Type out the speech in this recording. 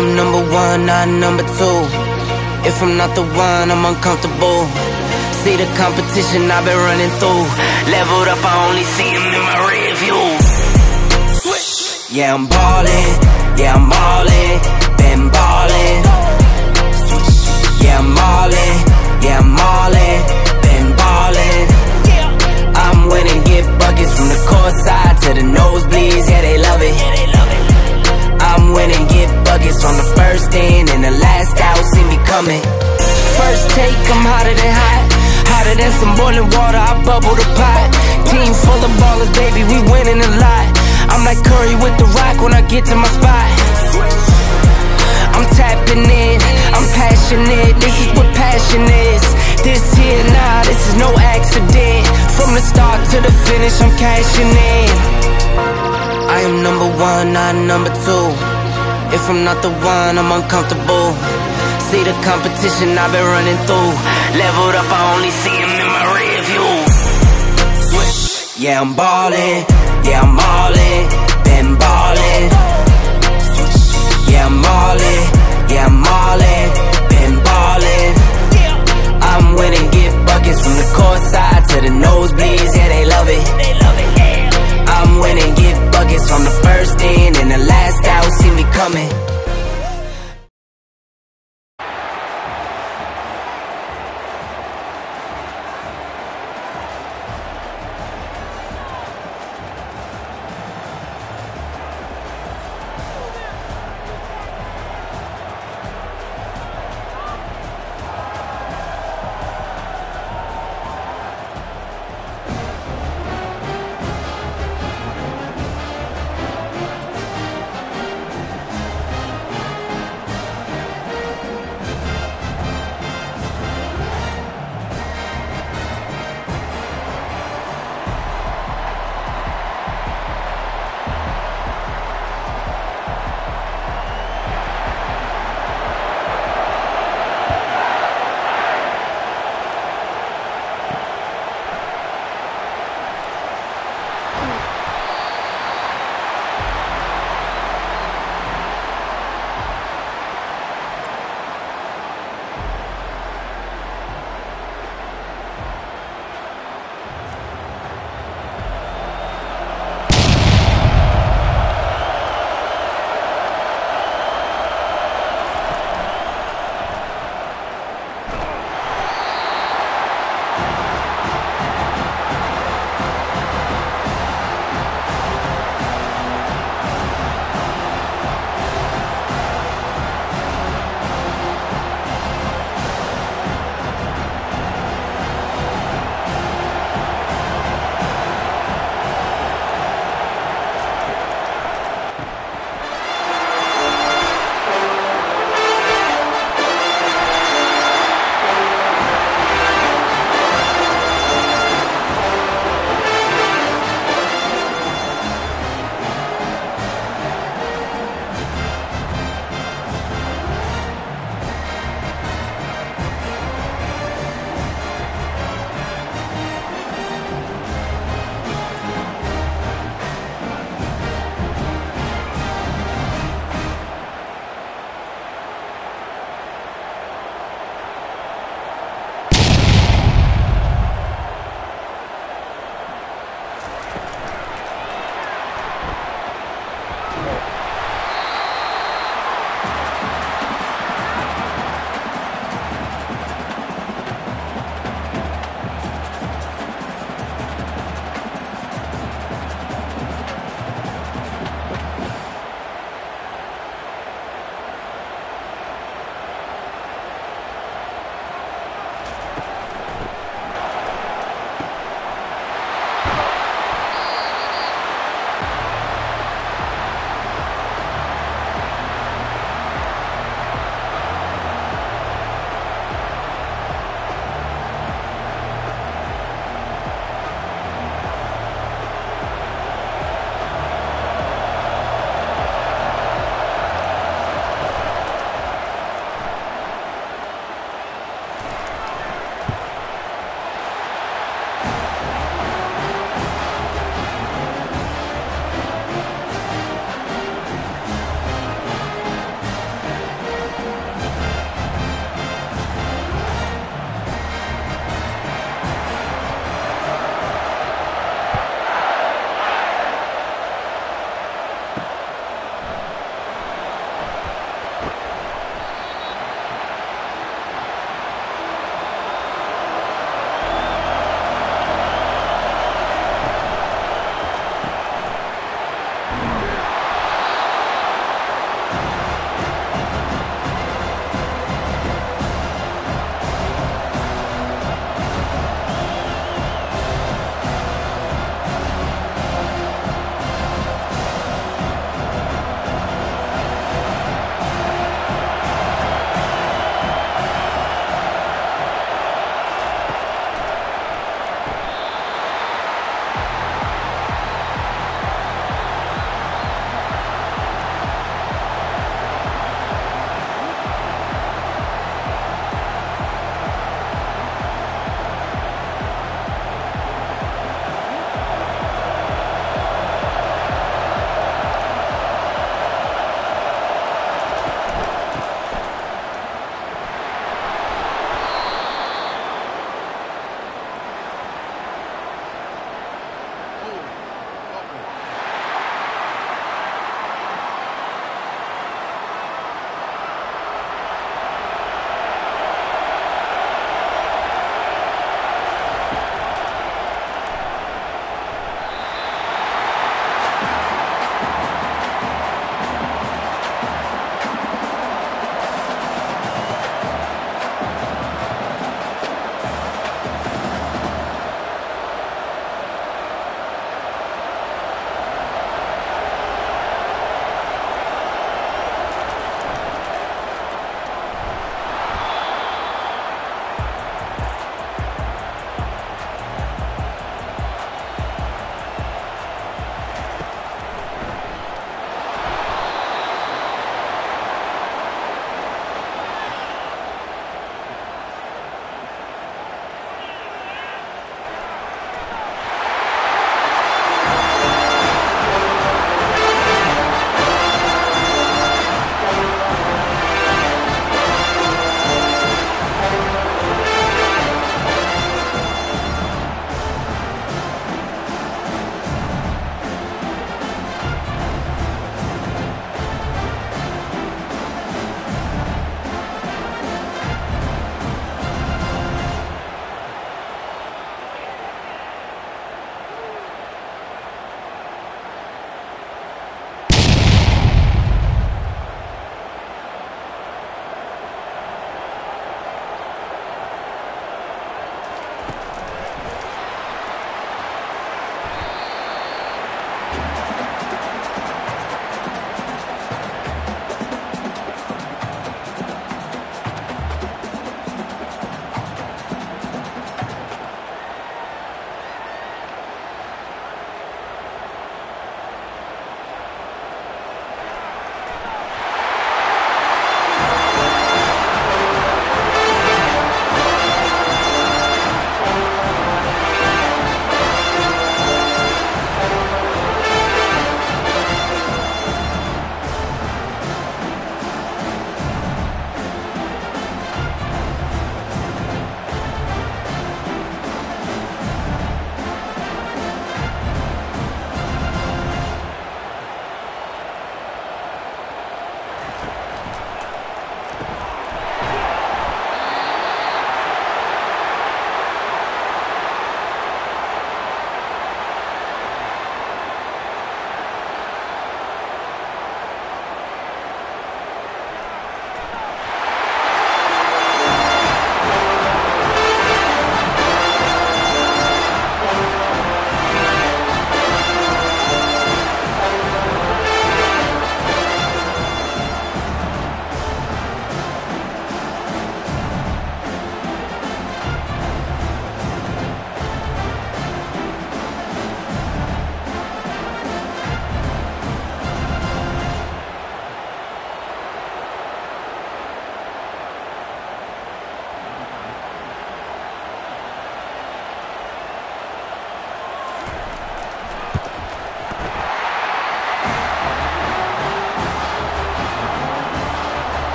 am number one, not number two. If I'm not the one, I'm uncomfortable. See the competition I've been running through. Leveled up, I only see him in my rear view. Switch. Yeah, I'm ballin', yeah, I'm ballin', been ballin'. Yeah, I'm ballin', yeah, I'm ballin', been ballin'. I'm winning, get buckets from the court side to the nosebleeds, yeah, they love it. I'm winning, get buckets on the first in and the last out, see me coming. First take, I'm hotter than hot, hotter than some boiling water, I bubble the pot. Team full of ballers, baby, we winning a lot. I'm like Curry with the rock when I get to my spot. I'm tapping in, I'm passionate, this is what passion is. This here, nah, this is no accident. From the start to the finish, I'm cashing in. I am number one, not number two. If I'm not the one, I'm uncomfortable. See the competition I've been running through. Leveled up, I only see him in my rear view. Switch. Yeah, I'm ballin', yeah, I'm ballin', been ballin'. Yeah, I'm ballin', yeah, I'm ballin', been ballin'. I'm winning, get buckets from the court side to the nosebleeds, yeah, they love it. I'm winning, get buckets from the first in and the last out, see me coming.